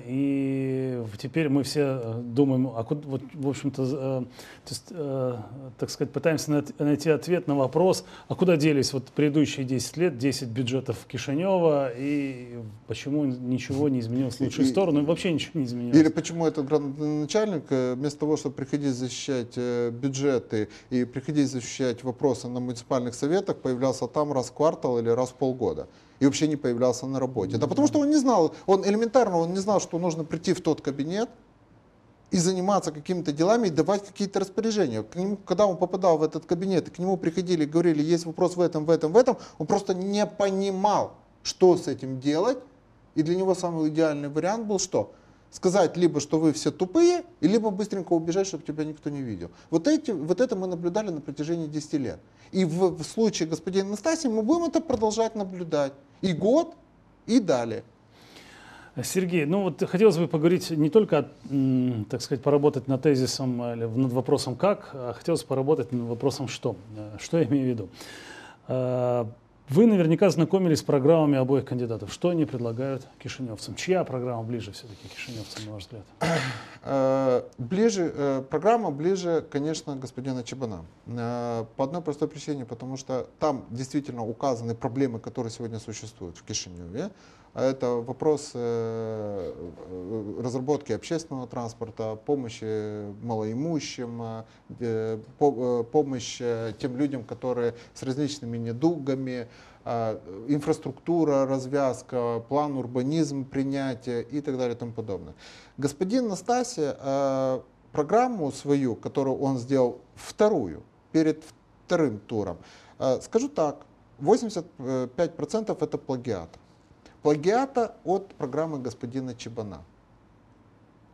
И теперь мы все думаем, а куда, вот, в общем-то, э, то есть, э, так сказать, пытаемся найти ответ на вопрос, а куда делись вот предыдущие десять лет, десять бюджетов Кишинева, и почему ничего не изменилось в лучшую сторону, и вообще ничего не изменилось. Или почему этот градоначальник, вместо того, чтобы приходить защищать бюджеты и приходить защищать вопросы на муниципальных советах, появлялся там раз в квартал или раз в полгода. И вообще не появлялся на работе. Да потому что он не знал, он элементарно, он не знал, что нужно прийти в тот кабинет и заниматься какими-то делами и давать какие-то распоряжения. К нему, когда он попадал в этот кабинет, и к нему приходили и говорили, есть вопрос в этом, в этом, в этом, он просто не понимал, что с этим делать. И для него самый идеальный вариант был что? Сказать либо, что вы все тупые, и либо быстренько убежать, чтобы тебя никто не видел. Вот, эти, вот это мы наблюдали на протяжении десяти лет. И в, в случае господина Настасьи мы будем это продолжать наблюдать. И год, и далее. Сергей, ну вот хотелось бы поговорить не только, так сказать, поработать над тезисом или над вопросом «как», а хотелось поработать над вопросом «что». Что я имею в виду? Вы наверняка знакомились с программами обоих кандидатов. Что они предлагают кишиневцам? Чья программа ближе все-таки кишиневцам, на ваш взгляд? Ближе, программа ближе, конечно, господина Чебана. По одной простой причине, потому что там действительно указаны проблемы, которые сегодня существуют в Кишиневе. Это вопрос разработки общественного транспорта, помощи малоимущим, помощь тем людям, которые с различными недугами, инфраструктура, развязка, план урбанизм, принятие и так далее и тому подобное. Господин Настасья программу свою, которую он сделал вторую, перед вторым туром, скажу так, восемьдесят пять процентов это плагиат. Плагиата от программы господина Чебана.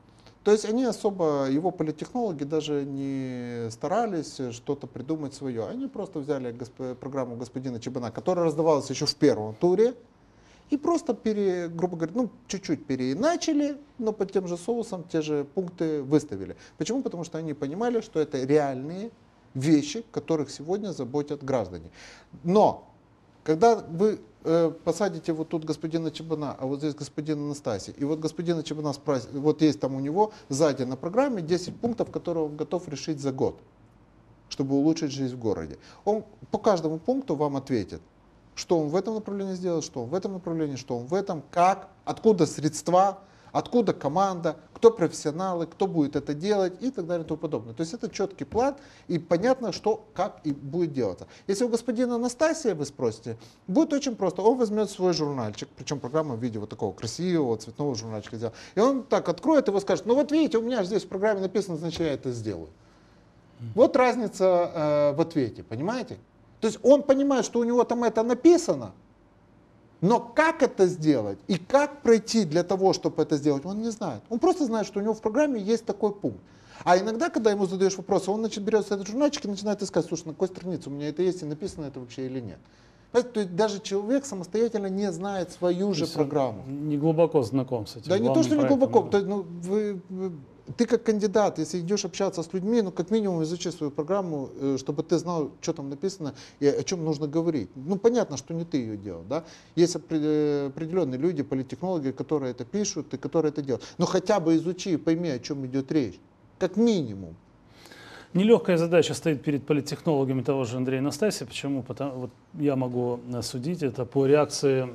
То есть они особо, его политтехнологи даже не старались что-то придумать свое. Они просто взяли госп... программу господина Чебана, которая раздавалась еще в первом туре, и просто, пере, грубо говоря, ну, чуть-чуть переиначили, но под тем же соусом те же пункты выставили. Почему? Потому что они понимали, что это реальные вещи, которых сегодня заботят граждане. Но когда вы э, посадите вот тут господина Чебана, а вот здесь господина Настасья, и вот господина Чебана спросит, вот есть там у него сзади на программе десять пунктов, которые он готов решить за год, чтобы улучшить жизнь в городе. Он по каждому пункту вам ответит, что он в этом направлении сделал, что он в этом направлении, что он в этом, как, откуда средства, откуда команда, кто профессионалы, кто будет это делать и так далее и тому подобное. То есть это четкий план и понятно, что, как и будет делаться. Если у господина Анастасия вы спросите, будет очень просто. Он возьмет свой журнальчик, причем программа в виде вот такого красивого цветного журнальчика сделал, и он так откроет его и скажет, ну вот видите, у меня здесь в программе написано, значит я это сделаю. Вот разница э, в ответе, понимаете? То есть он понимает, что у него там это написано, но как это сделать и как пройти для того, чтобы это сделать, он не знает. Он просто знает, что у него в программе есть такой пункт. А иногда, когда ему задаешь вопросы, он значит, берет этот журнальчик и начинает искать, слушай, на какой странице у меня это есть и написано это вообще или нет. То есть даже человек самостоятельно не знает свою же программу. Не глубоко знаком с этим. Да не то, что не глубоко. То, ну, вы, вы, ты как кандидат, если идешь общаться с людьми, ну как минимум изучи свою программу, чтобы ты знал, что там написано и о чем нужно говорить. Ну понятно, что не ты ее делал. Да? Есть определенные люди, политтехнологи, которые это пишут и которые это делают. Но хотя бы изучи и пойми, о чем идет речь. Как минимум. Нелегкая задача стоит перед политтехнологами того же Андрея Настасьева. Почему? Потому, вот я могу судить это по реакции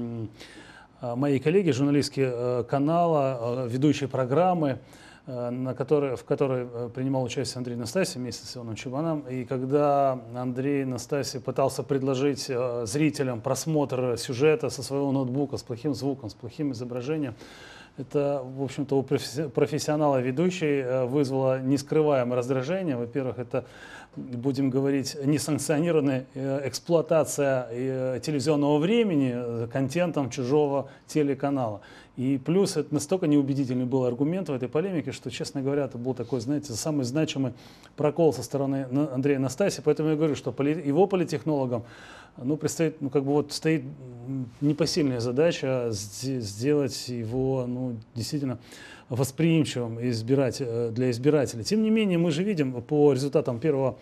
моей коллеги, журналистки канала, ведущей программы, на которой, в которой принимал участие Андрей Настасьев вместе с Иваном Чебаном. И когда Андрей Настасьев пытался предложить зрителям просмотр сюжета со своего ноутбука с плохим звуком, с плохим изображением, это, в общем-то, у профессионала ведущей вызвало нескрываемое раздражение. Во-первых, это, будем говорить, несанкционированная эксплуатация телевизионного времени контентом чужого телеканала. И плюс это настолько неубедительный был аргумент в этой полемике, что, честно говоря, это был такой, знаете, самый значимый прокол со стороны Андрея Настасьева. Поэтому я говорю, что его политтехнологам ну, предстоит, ну, как бы вот стоит непосильная задача сделать его, ну, действительно восприимчивым избирать, для избирателей. Тем не менее, мы же видим по результатам первого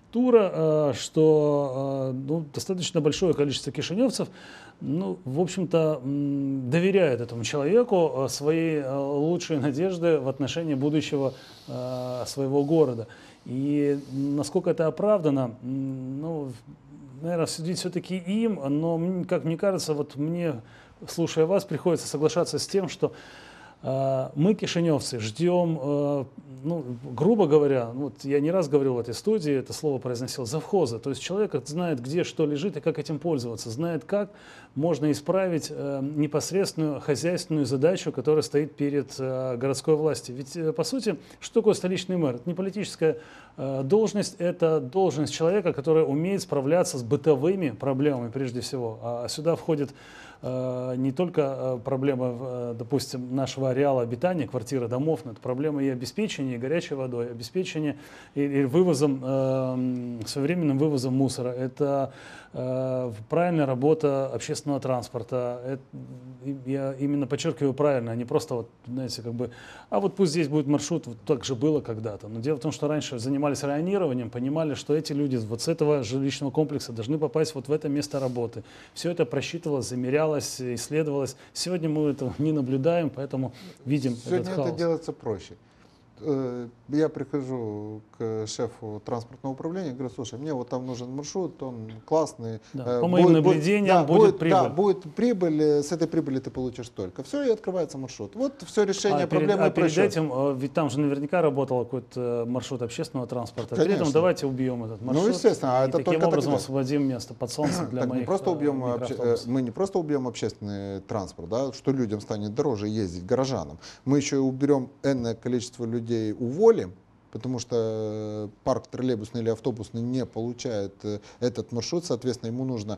тура, что ну, достаточно большое количество кишиневцев, ну, в общем-то, доверяют этому человеку свои лучшие надежды в отношении будущего своего города. И насколько это оправдано, ну, наверное, судить все-таки им, но, как мне кажется, вот мне, слушая вас, приходится соглашаться с тем, что э, мы, кишиневцы, ждем, э, ну, грубо говоря, ну, вот я не раз говорил в этой студии, это слово произносил, завхоза, то есть человек знает, где что лежит и как этим пользоваться, знает, как можно исправить э, непосредственную хозяйственную задачу, которая стоит перед э, городской властью. Ведь, э, по сути, что такое столичный мэр? Это не политическая э, должность, это должность человека, который умеет справляться с бытовыми проблемами прежде всего. А сюда входит э, не только э, проблема, э, допустим, нашего ареала обитания, квартиры, домов, но это проблема и обеспечения и горячей водой, обеспечения и, и вывозом, э, своевременным вывозом мусора. Это э, правильная работа общественного транспорта. Это, я именно подчеркиваю правильно, а не просто вот, знаете, как бы, а вот пусть здесь будет маршрут, вот так же было когда-то. Но дело в том, что раньше занимались районированием, понимали, что эти люди вот с этого жилищного комплекса должны попасть вот в это место работы. Все это просчитывалось, замерялось, исследовалось. Сегодня мы этого не наблюдаем, поэтому видим Сегодня этот хаос. это делается проще. Я прихожу к шефу транспортного управления, говорю, слушай, мне вот там нужен маршрут, он классный. Да, по моим наблюдениям будет, да, будет будет прибыль. Да, будет прибыль, с этой прибыли ты получишь столько. Все, и открывается маршрут. Вот все решение а проблемы. Перед, а перед этим, ведь там же наверняка работал какой-то маршрут общественного транспорта. Конечно. Перед этим давайте убьем этот маршрут. Ну, естественно, а и это таким только образом тогда. освободим место под солнцем для так моих не просто убьем, микроавтобусов. мы не просто убьем общественный транспорт, да, что людям станет дороже ездить, горожанам. Мы еще уберем энное количество людей, уволим, потому что парк троллейбусный или автобусный не получает этот маршрут, соответственно, ему нужно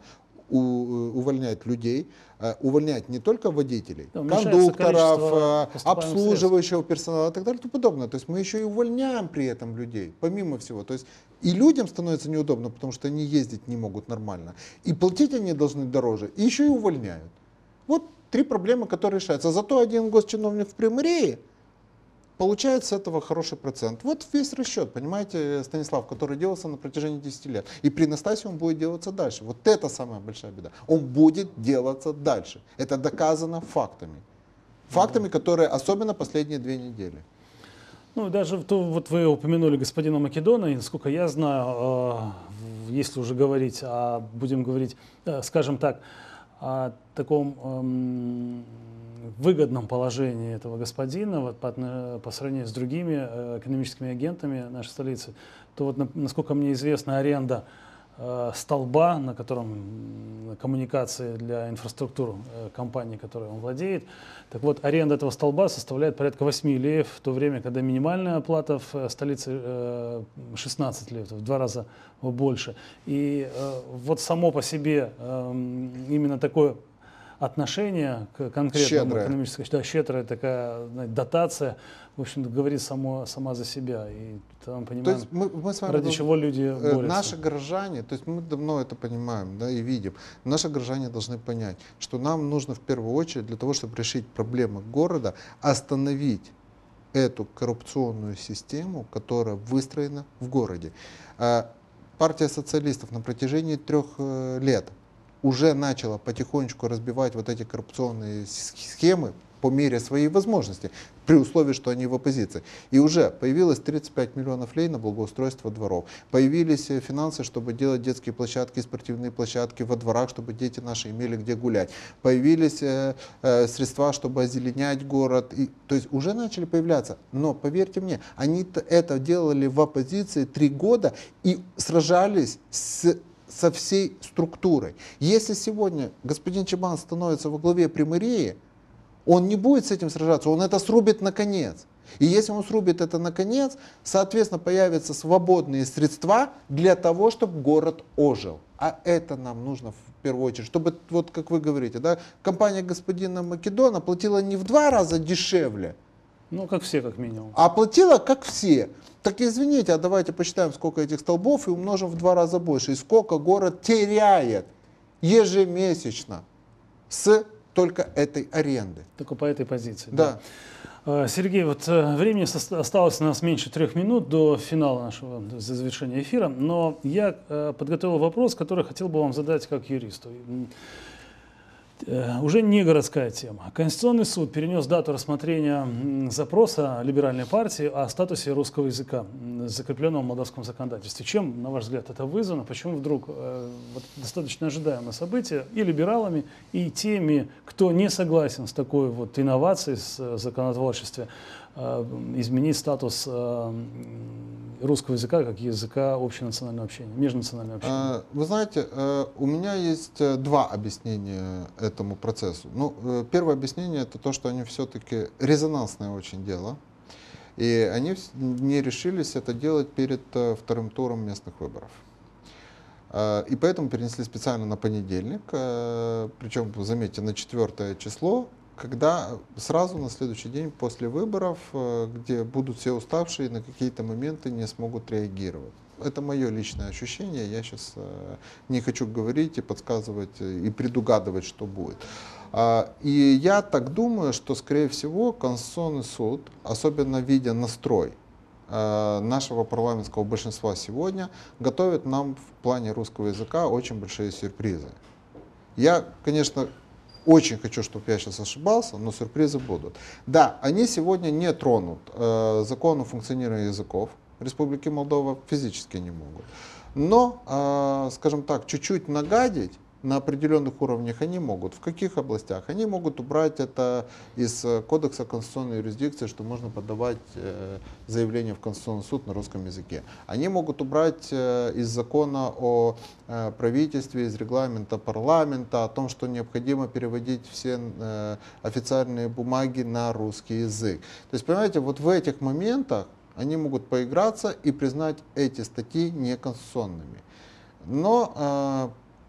увольнять людей, увольнять не только водителей, да, кондукторов, обслуживающего персонала и так далее и тому подобное. То есть мы еще и увольняем при этом людей, помимо всего. То есть и людям становится неудобно, потому что они ездить не могут нормально. И платить они должны дороже, и еще и увольняют. Вот три проблемы, которые решаются. Зато один госчиновник в Приморье получает с этого хороший процент. Вот весь расчет, понимаете, Станислав, который делался на протяжении десяти лет. И при Настасе он будет делаться дальше. Вот это самая большая беда. Он будет делаться дальше. Это доказано фактами. Фактами, которые особенно последние две недели. Ну, даже то, вот вы упомянули господина Македона, и насколько я знаю, э, если уже говорить, а будем говорить, э, скажем так, о таком эм, выгодном положении этого господина вот, по, по сравнению с другими э, экономическими агентами нашей столицы, то вот, на, насколько мне известно, аренда э, столба, на котором коммуникации для инфраструктуры э, компании, которой он владеет, так вот, аренда этого столба составляет порядка восьми леев, в то время, когда минимальная оплата в столице э, шестнадцать леев, в два раза больше. И э, вот само по себе э, именно такое отношение к конкретному экономическому, да, щедрая такая, знаете, дотация, в общем-то, говорит само, сама за себя. И там понимаем, то есть мы, мы с вами, ради чего люди борются. Наши горожане, то есть мы давно это понимаем, да, и видим, наши горожане должны понять, что нам нужно в первую очередь для того, чтобы решить проблемы города, остановить эту коррупционную систему, которая выстроена в городе. Партия социалистов на протяжении трех лет уже начала потихонечку разбивать вот эти коррупционные схемы по мере своей возможности, при условии, что они в оппозиции. И уже появилось тридцать пять миллионов лей на благоустройство дворов. Появились финансы, чтобы делать детские площадки, спортивные площадки во дворах, чтобы дети наши имели где гулять. Появились э, э, средства, чтобы озеленять город. И, то есть уже начали появляться. Но поверьте мне, они это делали в оппозиции три года и сражались с со всей структурой. Если сегодня господин Чабан становится во главе Приморья, он не будет с этим сражаться, он это срубит наконец. И если он срубит это наконец, соответственно, появятся свободные средства для того, чтобы город ожил. А это нам нужно в первую очередь, чтобы, вот как вы говорите, да, компания господина Македона платила не в два раза дешевле, ну, как все, как минимум. А платила, как все. Так извините, а давайте посчитаем, сколько этих столбов и умножим в два раза больше. И сколько город теряет ежемесячно с только этой аренды. Только по этой позиции. Да. Да. Сергей, вот времени осталось у нас меньше трех минут до финала нашего, до завершения эфира. Но я подготовил вопрос, который хотел бы вам задать как юристу. Уже не городская тема. Конституционный суд перенес дату рассмотрения запроса либеральной партии о статусе русского языка, закрепленного в молдавском законодательстве. Чем, на ваш взгляд, это вызвано? Почему вдруг вот, достаточно ожидаемое событие и либералами, и теми, кто не согласен с такой вот инновацией в законотворчестве, изменить статус русского языка как языка общенационального общения, межнационального общения? Вы знаете, у меня есть два объяснения этому процессу. Ну, первое объяснение — это то, что они все-таки резонансное очень дело, и они не решились это делать перед вторым туром местных выборов. И поэтому перенесли специально на понедельник, причем, заметьте, на четвертое число, когда сразу на следующий день после выборов, где будут все уставшие, на какие-то моменты не смогут реагировать. Это мое личное ощущение, я сейчас не хочу говорить и подсказывать, и предугадывать, что будет. И я так думаю, что, скорее всего, Конституционный суд, особенно видя настрой нашего парламентского большинства сегодня, готовит нам в плане русского языка очень большие сюрпризы. Я, конечно, очень хочу, чтобы я сейчас ошибался, но сюрпризы будут. Да, они сегодня не тронут э, закон о функционировании языков Республики Молдова, физически не могут. Но, э, скажем так, чуть-чуть нагадить на определенных уровнях они могут. В каких областях? Они могут убрать это из Кодекса конституционной юрисдикции, что можно подавать э, заявление в Конституционный суд на русском языке. Они могут убрать э, из закона о э, правительстве, из регламента парламента, о том, что необходимо переводить все э, официальные бумаги на русский язык. То есть, понимаете, вот в этих моментах они могут поиграться и признать эти статьи неконституционными. Но э,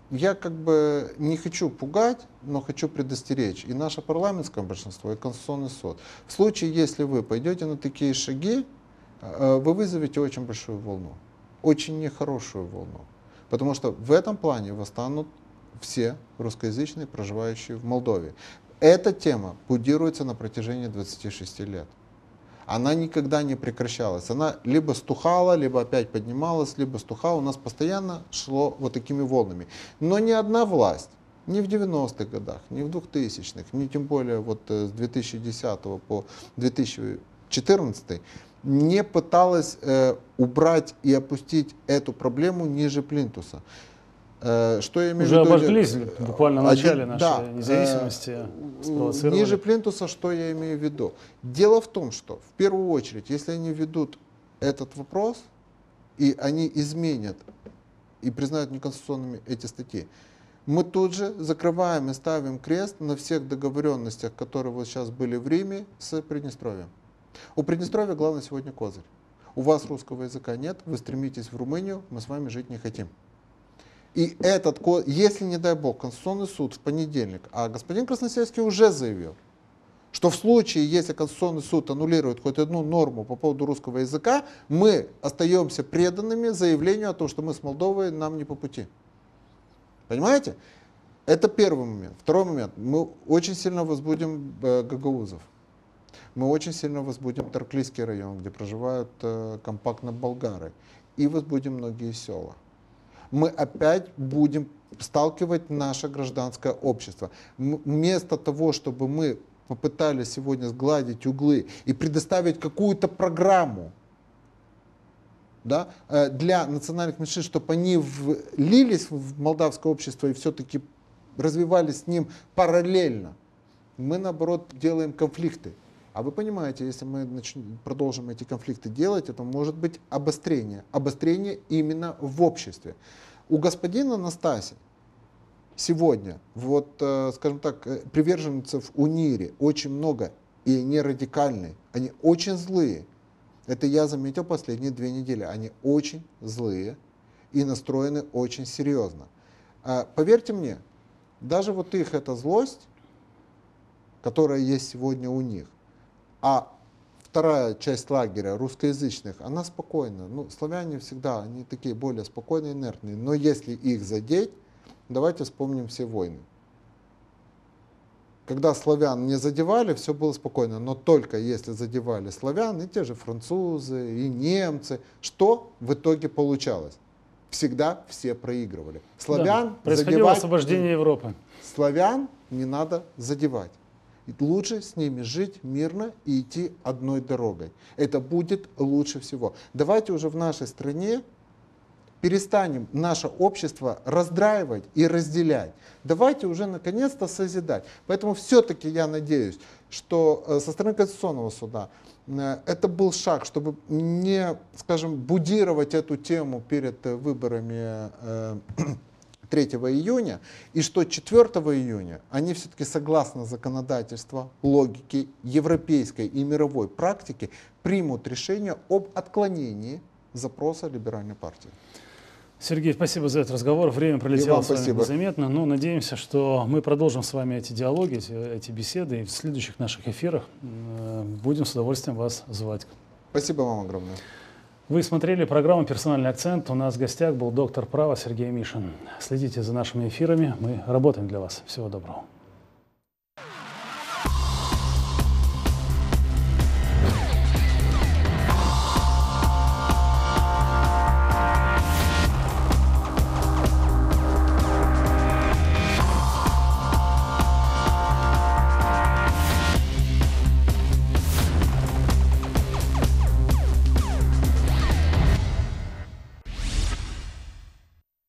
я как бы не хочу пугать, но хочу предостеречь и наше парламентское большинство, и Конституционный суд. В случае, если вы пойдете на такие шаги, вы вызовете очень большую волну, очень нехорошую волну. Потому что в этом плане восстанут все русскоязычные, проживающие в Молдове. Эта тема пудируется на протяжении двадцати шести лет. Она никогда не прекращалась. Она либо стухала, либо опять поднималась, либо стухала. У нас постоянно шло вот такими волнами. Но ни одна власть, ни в девяностых годах, ни в двухтысячных, ни тем более вот с две тысячи десятого по две тысячи четырнадцатый не пыталась э, убрать и опустить эту проблему ниже плинтуса. Э, что я имею Уже в виду? обожглись буквально в начале Один, нашей да, независимости. Э, ниже плинтуса, что я имею в виду? Дело в том, что в первую очередь, если они ведут этот вопрос, и они изменят и признают неконституционными эти статьи, мы тут же закрываем и ставим крест на всех договоренностях, которые вот сейчас были в Риме с Приднестровьем. У Приднестровья главное сегодня козырь. У вас русского языка нет, вы стремитесь в Румынию, мы с вами жить не хотим. И этот, если, не дай бог, Конституционный суд в понедельник, а господин Красносельский уже заявил, что в случае, если Конституционный суд аннулирует хоть одну норму по поводу русского языка, мы остаемся преданными заявлению о том, что мы с Молдовой, нам не по пути. Понимаете? Это первый момент. Второй момент. Мы очень сильно возбудим э, гагаузов. Мы очень сильно возбудим Тарклийский район, где проживают э, компактно болгары. И возбудим многие села. Мы опять будем сталкивать наше гражданское общество. М- вместо того, чтобы мы попытались сегодня сгладить углы и предоставить какую-то программу, да, э, для национальных меньшинств, чтобы они влились в молдавское общество и все-таки развивались с ним параллельно, мы, наоборот, делаем конфликты. А вы понимаете, если мы начнем, продолжим эти конфликты делать, это может быть обострение. Обострение именно в обществе. У господина Настаси сегодня, вот, э, скажем так, приверженцев УНИРе очень много, и они радикальные, они очень злые. Это я заметил последние две недели. Они очень злые и настроены очень серьезно. А, поверьте мне, даже вот их эта злость, которая есть сегодня у них, а вторая часть лагеря, русскоязычных, она спокойна. Ну, славяне всегда, они такие более спокойные, инертные. Но если их задеть, давайте вспомним все войны. Когда славян не задевали, все было спокойно. Но только если задевали славян, и те же французы, и немцы, что в итоге получалось? Всегда все проигрывали. Славян да, происходило задевать, освобождение Европы. Славян не надо задевать. Лучше с ними жить мирно и идти одной дорогой. Это будет лучше всего. Давайте уже в нашей стране перестанем наше общество раздраивать и разделять. Давайте уже наконец-то созидать. Поэтому все-таки я надеюсь, что со стороны Конституционного суда это был шаг, чтобы не, скажем, будировать эту тему перед выборами третьего июня, и что четвёртого июня они все-таки согласно законодательству, логике, европейской и мировой практики примут решение об отклонении запроса либеральной партии. Сергей, спасибо за этот разговор. Время пролетело с вами спасибо. незаметно. Но надеемся, что мы продолжим с вами эти диалоги, эти, эти беседы. И в следующих наших эфирах э, будем с удовольствием вас звать. Спасибо вам огромное. Вы смотрели программу «Персональный акцент». У нас в гостях был доктор права Сергей Мишин. Следите за нашими эфирами. Мы работаем для вас. Всего доброго.